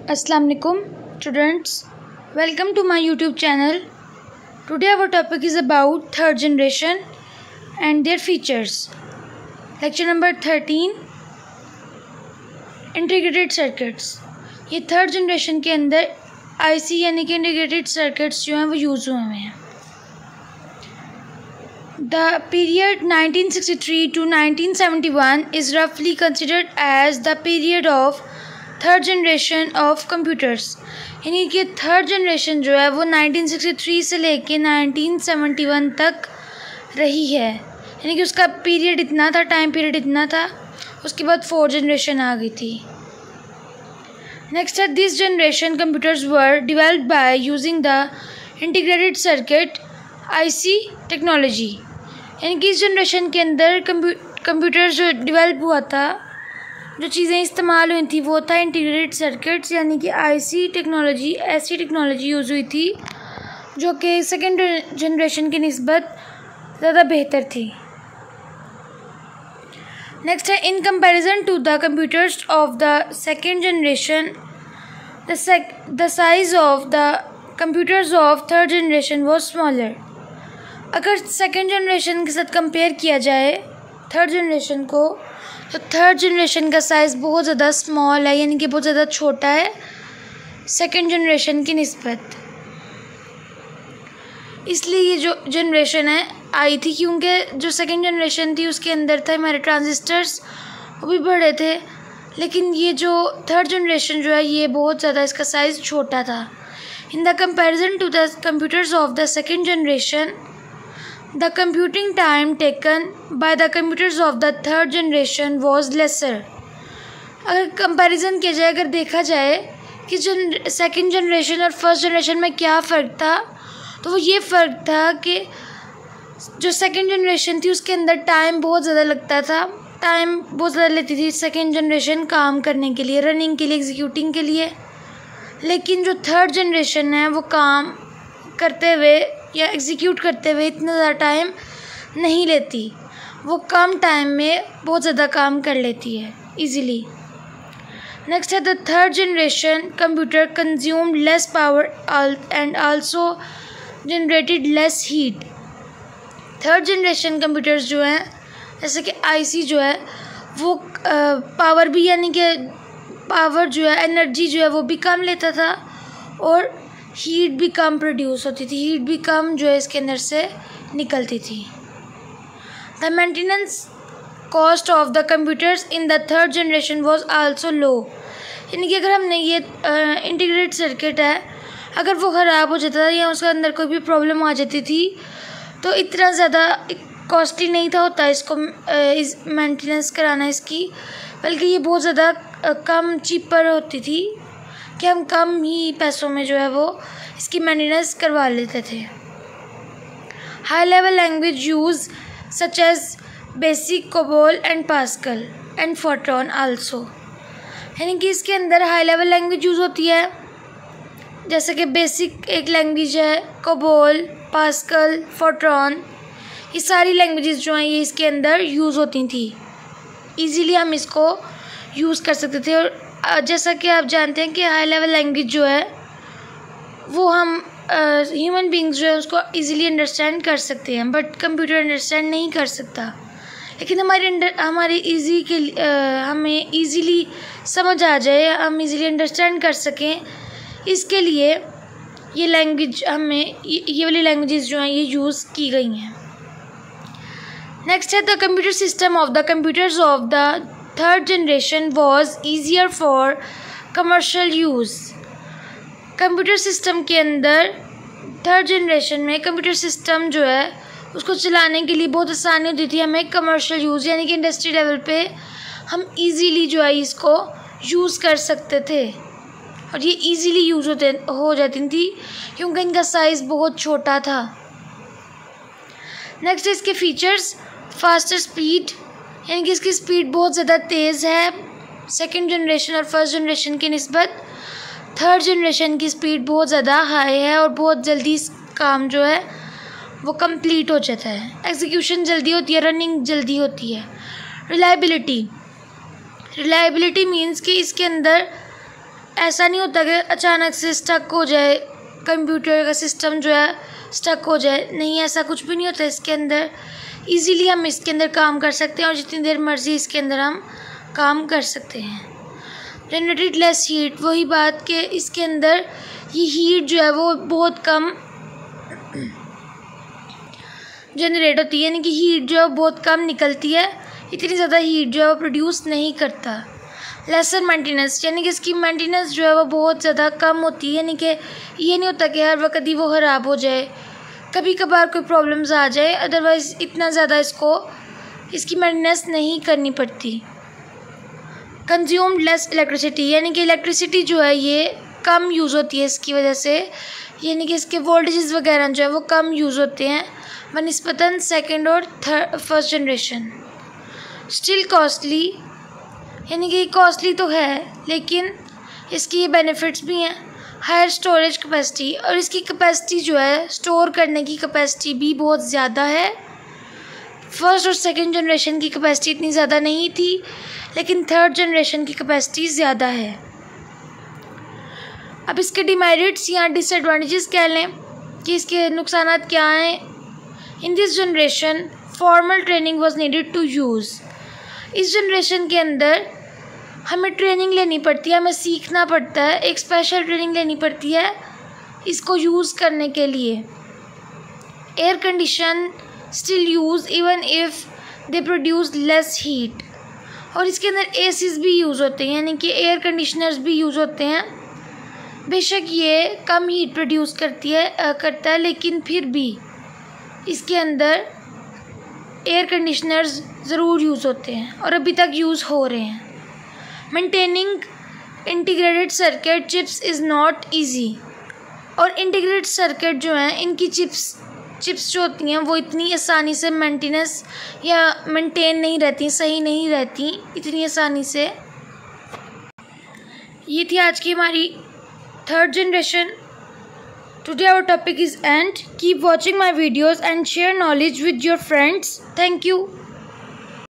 Assalamu alaikum students, welcome to my YouTube channel. Today our topic is about third generation and their features. Lecture number 13, integrated circuits. ये third generation के अंदर IC यानी कि integrated circuits जो हैं वो use हुए हैं. The period 1963 to 1971 is roughly considered as the period of third generation of computers. यानी कि थर्ड जनरेशन जो है वो 1963 से लेके 1971 तक रही है. यानी कि उसका पीरियड इतना था, टाइम पीरियड इतना था. उसके बाद फोर्थ जनरेशन आ गई थी. नेक्स्ट है, this generation computers were developed by using the integrated circuit IC technology. यानी कि इस जनरेशन के अंदर कंप्यूटर जो डिवेल्प हुआ था, जो चीज़ें इस्तेमाल हुई थी वो था इंटीग्रेटेड सर्किट्स. यानी कि IC टेक्नोलॉजी, ऐसी टेक्नोलॉजी यूज़ हुई थी जो कि सेकेंड जनरेशन की निस्बत ज़्यादा बेहतर थी. नेक्स्ट है, in comparison to the computers of the second generation the size of the computers of third generation was smaller. अगर सेकेंड जनरेशन के साथ कंपेयर किया जाए थर्ड जनरेशन को, तो थर्ड जनरेशन का साइज़ बहुत ज़्यादा स्मॉल है, यानी कि बहुत ज़्यादा छोटा है सेकेंड जनरेशन की निस्बत. इसलिए ये जो जनरेशन है आई थी, क्योंकि जो सेकेंड जनरेशन थी उसके अंदर था हमारे ट्रांजिस्टर्स, वो भी बड़े थे. लेकिन ये जो थर्ड जनरेशन जो है ये बहुत ज़्यादा इसका साइज़ छोटा था. In the comparison to the computers of the second generation the computing time taken by the computers of the third generation was lesser. अगर कंपैरिजन किया जाए, अगर देखा जाए कि सेकेंड जनरेशन और फर्स्ट जनरेशन में क्या फ़र्क था, तो वो ये फ़र्क था कि जो सेकेंड जनरेशन थी उसके अंदर टाइम बहुत ज़्यादा लगता था. टाइम बहुत ज़्यादा लेती थी सेकेंड जनरेशन काम करने के लिए, रनिंग के लिए, एग्जीक्यूटिंग के लिए. लेकिन जो थर्ड जनरेशन है वो काम करते हुए या एग्जीक्यूट करते हुए इतना ज़्यादा टाइम नहीं लेती. वो कम टाइम में बहुत ज़्यादा काम कर लेती है इजीली. नेक्स्ट है, the third generation computer consume less power and also generated less heat. Third generation computers जो हैं, जैसे कि IC जो है वो पावर भी, यानी कि पावर जो है, एनर्जी जो है वो भी कम लेता था और हीट भी कम प्रोड्यूस होती थी, हीट भी कम जो है इसके अंदर से निकलती थी. The maintenance cost of the computers in the third generation was also low. यानी कि अगर हमने ये इंटीग्रेटेड सर्किट है, अगर वो ख़राब हो जाता था या उसके अंदर कोई भी प्रॉब्लम आ जाती थी, तो इतना ज़्यादा कॉस्टली नहीं था होता इसको इस मेंटेनेंस कराना इसकी, बल्कि ये बहुत ज़्यादा कम चीपर होती थी कि हम कम ही पैसों में जो है वो इसकी मेंटेनेंस करवा लेते थे. High level language use such as BASIC, COBOL and Pascal and Fortran also. यानी कि इसके अंदर हाई लेवल लैंग्वेज यूज़ होती है, जैसे कि बेसिक एक लैंग्वेज है, कोबोल, पास्कल, फोर्ट्रॉन. ये सारी लैंग्वेजेस जो हैं ये इसके अंदर यूज़ होती थी. ईज़िली हम इसको यूज़ कर सकते थे. और जैसा कि आप जानते हैं कि हाई लेवल लैंग्वेज जो है वो हम ह्यूमन बींग्स जो है उसको इजीली अंडरस्टैंड कर सकते हैं, बट कंप्यूटर अंडरस्टैंड नहीं कर सकता. लेकिन हमारी इजी के हमें इजीली समझ आ जाए, हम इजीली अंडरस्टैंड कर सकें, इसके लिए ये लैंग्वेज हमें ये वाली लैंग्वेजेस जो हैं ये यूज़ की गई हैं. नेक्स्ट है, the computer system of the computers of the third generation was easier for commercial use. Computer system के अंदर थर्ड जनरेशन में कंप्यूटर सिस्टम जो है उसको चलाने के लिए बहुत आसानी होती थी हमें कमर्शियल यूज़, यानी कि इंडस्ट्री लेवल पे हम इजीली जो है इसको यूज़ कर सकते थे. और ये इजीली यूज़ हो जाती थी क्योंकि इनका साइज़ बहुत छोटा था. नेक्स्ट है इसके फीचर्स. फास्टर स्पीड, यानी कि इसकी स्पीड बहुत ज़्यादा तेज़ है सेकेंड जनरेशन और फर्स्ट जनरेशन की निस्बत. थर्ड जनरेशन की स्पीड बहुत ज़्यादा हाई है और बहुत जल्दी काम जो है वो कंप्लीट हो जाता है. एग्जीक्यूशन जल्दी होती है, रनिंग जल्दी होती है. रिलायबिलिटी मीन्स कि इसके अंदर ऐसा नहीं होता कि अचानक से स्टक हो जाए, कंप्यूटर का सिस्टम जो है स्टक हो जाए, नहीं ऐसा कुछ भी नहीं होता इसके अंदर। इजीली हम इसके अंदर काम कर सकते हैं और जितनी देर मर्जी इसके अंदर हम काम कर सकते हैं। जनरेटेड लेस हीट, वही बात कि इसके अंदर ये हीट जो है वो बहुत कम जनरेट होती है, यानी कि हीट जो है बहुत कम निकलती है, इतनी ज़्यादा हीट जो है वो प्रोड्यूस नहीं करता। लेसर मेंटेनेंस, यानी कि इसकी मेंटेनेंस जो है वो बहुत ज़्यादा कम होती है, यानी कि ये नहीं होता कि हर वक्त ही वो ख़राब हो जाए, कभी कभार कोई प्रॉब्लम्स आ जाए, अदरवाइज़ इतना ज़्यादा इसकी मेंटेनेंस नहीं करनी पड़ती। कंज्यूम लेस इलेक्ट्रिसिटी, यानी कि इलेक्ट्रिसिटी जो है ये कम यूज़ होती है इसकी वजह से, यानी कि इसके वोल्टेजेस वगैरह जो है वो कम यूज़ होते हैं बनिस्बतन सेकंड और फर्स्ट जनरेशन। स्टिल कॉस्टली, यानी कि कॉस्टली तो है लेकिन इसकी ये बेनिफिट्स भी हैं। हायर स्टोरेज कैपेसिटी, और इसकी कैपेसिटी जो है स्टोर करने की कैपेसिटी भी बहुत ज़्यादा है। फर्स्ट और सेकंड जनरेशन की कैपेसिटी इतनी ज़्यादा नहीं थी, लेकिन थर्ड जनरेशन की कैपेसिटी ज़्यादा है। अब इसके डिमेरिट्स या डिसएडवांटेजेस कह लें कि इसके नुकसान क्या हैं। In this generation formal training was needed to use, इस जनरेशन के अंदर हमें ट्रेनिंग लेनी पड़ती है, हमें सीखना पड़ता है, एक स्पेशल ट्रेनिंग लेनी पड़ती है इसको यूज़ करने के लिए। Air condition still use even if they produce less heat, और इसके अंदर एसीज भी यूज़ होते हैं, यानी कि एयर कंडीशनर्स भी यूज़ होते हैं। बेशक ये कम हीट प्रोड्यूस करता है, लेकिन फिर भी इसके अंदर एयर कंडीशनर्स ज़रूर यूज़ होते हैं और अभी तक यूज़ हो रहे हैं। Maintaining integrated circuit chips is not easy, और इंटीग्रेटेड सर्किट जो हैं इनकी चिप्स जो होती हैं वो इतनी आसानी से मेंटेनेंस या मेंटेन नहीं रहती, सही नहीं रहती इतनी आसानी से। ये थी आज की हमारी third generation. Today our topic is end. Keep watching my videos and share knowledge with your friends. Thank you.